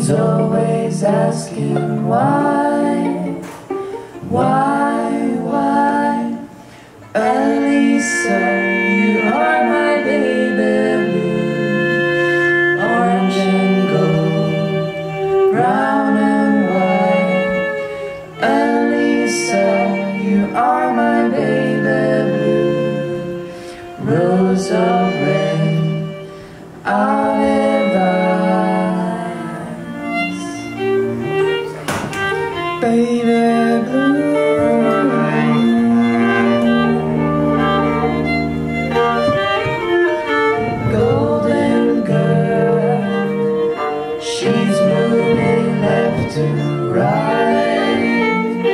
She's always asking why, Elisa, you are my baby blue, orange and gold, brown and white. Elisa, you are my baby blue, rose of red, olive eyes, baby blue. She's moving left to right,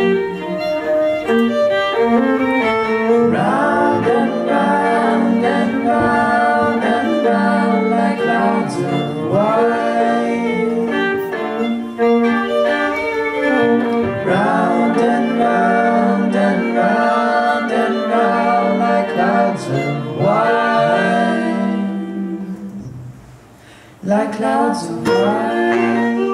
round and round and round and round like clouds of white, round and round and round and round like clouds of white, like clouds of white.